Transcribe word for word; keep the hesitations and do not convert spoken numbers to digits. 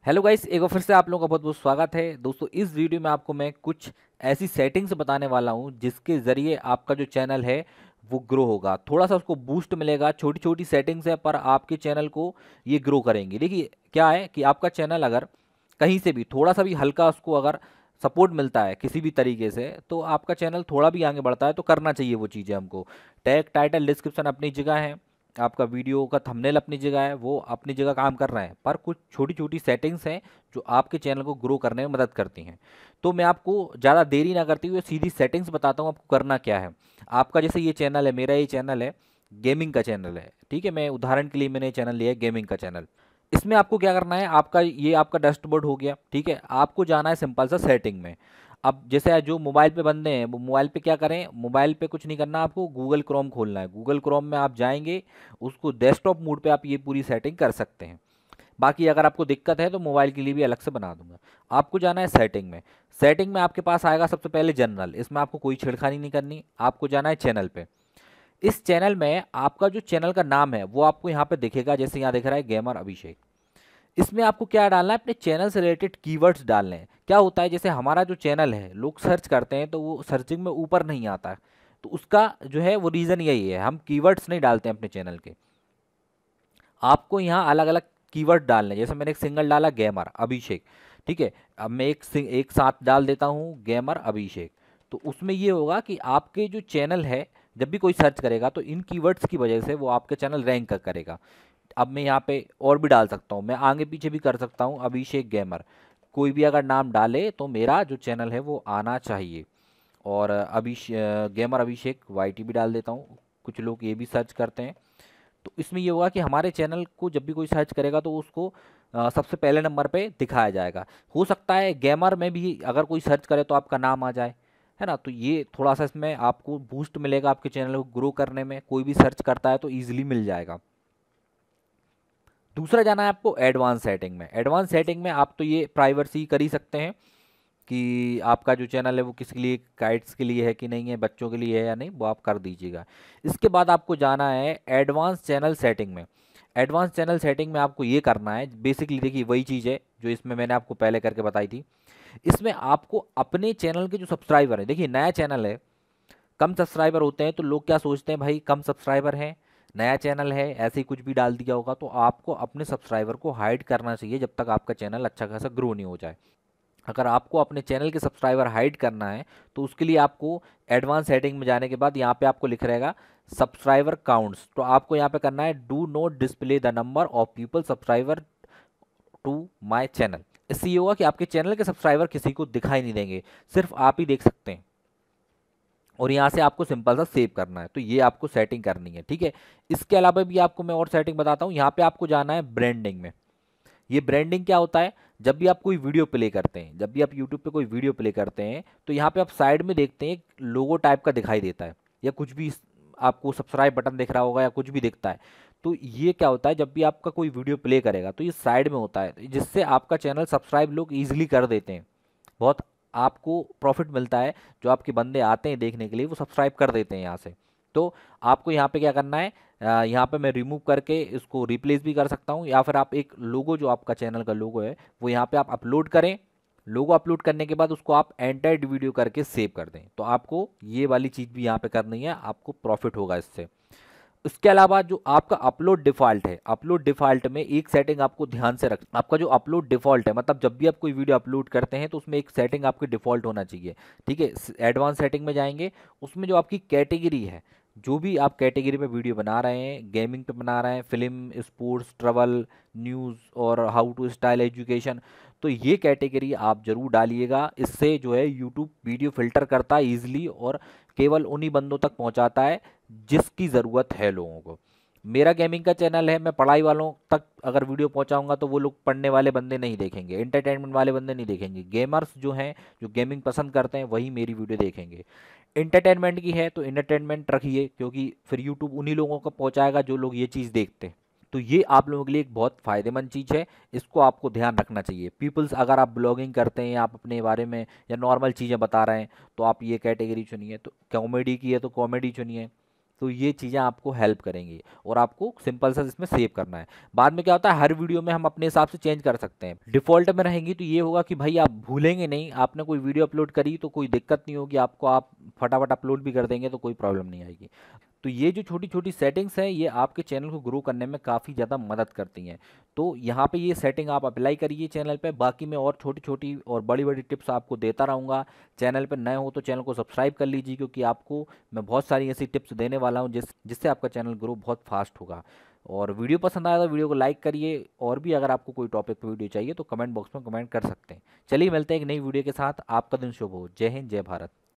Hello guys, एक बार फिर से आप लोगों का बहुत बहुत स्वागत है। दोस्तों, इस वीडियो में आपको मैं कुछ ऐसी सेटिंग्स बताने वाला हूं जिसके ज़रिए आपका जो चैनल है वो ग्रो होगा, थोड़ा सा उसको बूस्ट मिलेगा। छोटी छोटी सेटिंग्स है पर आपके चैनल को ये ग्रो करेंगी। देखिए क्या है कि आपका चैनल अगर कहीं से भी थोड़ा सा भी हल्का उसको अगर सपोर्ट मिलता है किसी भी तरीके से, तो आपका चैनल थोड़ा भी आगे बढ़ता है। तो करना चाहिए वो चीज़ें हमको। टैग, टाइटल, डिस्क्रिप्शन अपनी जगह है, आपका वीडियो का थंबनेल अपनी जगह है, वो अपनी जगह काम कर रहे हैं, पर कुछ छोटी छोटी सेटिंग्स हैं जो आपके चैनल को ग्रो करने में मदद करती हैं। तो मैं आपको ज़्यादा देरी ना करते हुए सीधी सेटिंग्स बताता हूँ आपको करना क्या है। आपका जैसे ये चैनल है, मेरा ये चैनल है, गेमिंग का चैनल है, ठीक है। मैं उदाहरण के लिए मैंने चैनल लिया है गेमिंग का चैनल। इसमें आपको क्या करना है, आपका ये आपका डैशबोर्ड हो गया, ठीक है। आपको जाना है सिंपल सा सेटिंग में। अब जैसे जो मोबाइल पे बंदे हैं वो मोबाइल पे क्या करें, मोबाइल पे कुछ नहीं करना, आपको गूगल क्रोम खोलना है। गूगल क्रोम में आप जाएंगे, उसको डेस्कटॉप मोड पे आप ये पूरी सेटिंग कर सकते हैं। बाकी अगर आपको दिक्कत है तो मोबाइल के लिए भी अलग से बना दूंगा। आपको जाना है सेटिंग में। सेटिंग में आपके पास आएगा सबसे पहले जनरल, इसमें आपको कोई छेड़खानी नहीं करनी। आपको जाना है चैनल पे। इस चैनल में आपका जो चैनल का नाम है वो आपको यहाँ पे दिखेगा, जैसे यहाँ दिख रहा है गेमर अभिषेक। इसमें आपको क्या डालना है, अपने चैनल से रिलेटेड कीवर्ड्स डालने हैं। क्या होता है, जैसे हमारा जो चैनल है लोग सर्च करते हैं तो वो सर्चिंग में ऊपर नहीं आता है। तो उसका जो है वो रीज़न यही है, हम कीवर्ड्स नहीं डालते हैं अपने चैनल के। आपको यहाँ अलग अलग कीवर्ड डालने हैं। जैसे मैंने एक सिंगल डाला गेमर अभिषेक, ठीक है। अब मैं एक सिंग- एक साथ डाल देता हूँ गेमर अभिषेक। तो उसमें ये होगा कि आपके जो चैनल है जब भी कोई सर्च करेगा तो इन कीवर्ड्स की वजह से वो आपके चैनल रैंक करेगा। अब मैं यहाँ पे और भी डाल सकता हूँ, मैं आगे पीछे भी कर सकता हूँ, अभिषेक गेमर। कोई भी अगर नाम डाले तो मेरा जो चैनल है वो आना चाहिए। और अभिषेक गेमर अभिषेक वाईटी भी डाल देता हूँ, कुछ लोग ये भी सर्च करते हैं। तो इसमें ये होगा कि हमारे चैनल को जब भी कोई सर्च करेगा तो उसको अ, सबसे पहले नंबर पे दिखाया जाएगा। हो सकता है गेमर में भी अगर कोई सर्च करे तो आपका नाम आ जाए, है ना। तो ये थोड़ा सा इसमें आपको बूस्ट मिलेगा आपके चैनल को ग्रो करने में। कोई भी सर्च करता है तो ईजिली मिल जाएगा। दूसरा जाना है आपको एडवांस सेटिंग में। एडवांस सेटिंग में आप तो ये प्राइवेसी कर ही सकते हैं कि आपका जो चैनल है वो किसके लिए, गाइड्स के लिए है कि नहीं है, बच्चों के लिए है या नहीं, वो आप कर दीजिएगा। इसके बाद आपको जाना है एडवांस चैनल सेटिंग में। एडवांस चैनल सेटिंग में आपको ये करना है, बेसिकली देखिए वही चीज़ है जो इसमें मैंने आपको पहले करके बताई थी। इसमें आपको अपने चैनल के जो सब्सक्राइबर है, देखिए नया चैनल है, कम सब्सक्राइबर होते हैं तो लोग क्या सोचते हैं, भाई कम सब्सक्राइबर हैं, नया चैनल है, ऐसे ही कुछ भी डाल दिया होगा। तो आपको अपने सब्सक्राइबर को हाइड करना चाहिए जब तक आपका चैनल अच्छा खासा ग्रो नहीं हो जाए। अगर आपको अपने चैनल के सब्सक्राइबर हाइड करना है तो उसके लिए आपको एडवांस सेटिंग में जाने के बाद यहाँ पे आपको लिख रहेगा सब्सक्राइबर काउंट्स। तो आपको यहाँ पे करना है do not display the number of people subscriber to my channel. इससे ये होगा कि आपके चैनल के सब्सक्राइबर किसी को दिखाई नहीं देंगे, सिर्फ आप ही देख सकते हैं। और यहाँ से आपको सिंपल सा सेव करना है। तो ये आपको सेटिंग करनी है, ठीक है। इसके अलावा भी आपको मैं और सेटिंग बताता हूँ। यहाँ पे आपको जाना है ब्रांडिंग में। ये ब्रांडिंग क्या होता है, जब भी आप कोई वीडियो प्ले करते हैं, जब भी आप यूट्यूब पे कोई वीडियो प्ले करते हैं तो यहाँ पे आप साइड में देखते हैं लोगो टाइप का दिखाई देता है, या कुछ भी आपको सब्सक्राइब बटन दिख रहा होगा या कुछ भी दिखता है। तो ये क्या होता है, जब भी आपका कोई वीडियो प्ले करेगा तो ये साइड में होता है, जिससे आपका चैनल सब्सक्राइब लोग ईजिली कर देते हैं। बहुत आपको प्रॉफिट मिलता है। जो आपके बंदे आते हैं देखने के लिए वो सब्सक्राइब कर देते हैं यहाँ से। तो आपको यहाँ पे क्या करना है, अ, यहाँ पे मैं रिमूव करके इसको रिप्लेस भी कर सकता हूँ, या फिर आप एक लोगो, जो आपका चैनल का लोगो है वो यहाँ पे आप अपलोड करें। लोगो अपलोड करने के बाद उसको आप एंटर्ड वीडियो करके सेव कर दें। तो आपको ये वाली चीज़ भी यहाँ पे करनी है, आपको प्रॉफिट होगा इससे। इसके अलावा जो आपका अपलोड डिफ़ॉल्ट है, अपलोड डिफ़ॉल्ट में एक सेटिंग आपको ध्यान से रख, आपका जो अपलोड डिफ़ॉल्ट है, मतलब जब भी आप कोई वीडियो अपलोड करते हैं तो उसमें एक सेटिंग आपकी डिफ़ॉल्ट होना चाहिए, ठीक है। एडवांस सेटिंग में जाएंगे, उसमें जो आपकी कैटेगरी है, जो भी आप कैटेगरी में वीडियो बना रहे हैं, गेमिंग पे बना रहे हैं, फिल्म, स्पोर्ट्स, ट्रैवल, न्यूज़ और हाउ टू स्टाइल एजुकेशन, तो ये कैटेगरी आप जरूर डालिएगा। इससे जो है यूट्यूब वीडियो फिल्टर करता है ईजिली और केवल उन्हीं बंदों तक पहुंचाता है जिसकी ज़रूरत है लोगों को। मेरा गेमिंग का चैनल है, मैं पढ़ाई वालों तक अगर वीडियो पहुंचाऊंगा तो वो लोग पढ़ने वाले बंदे नहीं देखेंगे, एंटरटेनमेंट वाले बंदे नहीं देखेंगे। गेमर्स जो हैं, जो गेमिंग पसंद करते हैं, वही मेरी वीडियो देखेंगे। एंटरटेनमेंट की है तो एंटरटेनमेंट रखिए, क्योंकि फिर यूट्यूब उन्हीं लोगों को पहुंचाएगा जो लोग ये चीज़ देखते हैं। तो ये आप लोगों के लिए एक बहुत फ़ायदेमंद चीज़ है, इसको आपको ध्यान रखना चाहिए। पीपल्स, अगर आप ब्लॉगिंग करते हैं, आप अपने बारे में या नॉर्मल चीज़ें बता रहे हैं तो आप ये कैटेगरी चुनिए। तो कॉमेडी की है तो कॉमेडी चुनिए। तो ये चीज़ें आपको हेल्प करेंगी और आपको सिंपल सा इसमें सेव करना है। बाद में क्या होता है, हर वीडियो में हम अपने हिसाब से चेंज कर सकते हैं। डिफ़ॉल्ट में रहेंगी तो ये होगा कि भाई आप भूलेंगे नहीं, आपने कोई वीडियो अपलोड करी तो कोई दिक्कत नहीं होगी आपको, आप फटाफट अपलोड भी कर देंगे तो कोई प्रॉब्लम नहीं आएगी। तो ये जो छोटी-छोटी सेटिंग्स हैं, ये आपके चैनल को ग्रो करने में काफ़ी ज़्यादा मदद करती हैं। तो यहाँ पे ये सेटिंग आप अप्लाई करिए चैनल पे, बाकी मैं और छोटी-छोटी और बड़ी-बड़ी टिप्स आपको देता रहूँगा। चैनल पे नए हो तो चैनल को सब्सक्राइब कर लीजिए, क्योंकि आपको मैं बहुत सारी ऐसी टिप्स देने वाला हूँ जिस जिससे आपका चैनल ग्रो बहुत फास्ट होगा। और वीडियो पसंद आया तो वीडियो को लाइक करिए, और भी अगर आपको कोई टॉपिक पे वीडियो चाहिए तो कमेंट बॉक्स में कमेंट कर सकते हैं। चलिए मिलते हैं एक नई वीडियो के साथ। आपका दिन शुभ हो। जय हिंद, जय भारत।